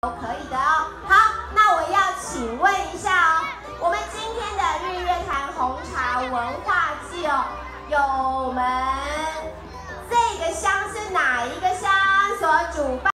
都可以的哦。好，那我要请问一下哦，我们今天的日月潭红茶文化季哦，有我们这个乡是哪一个乡所主办？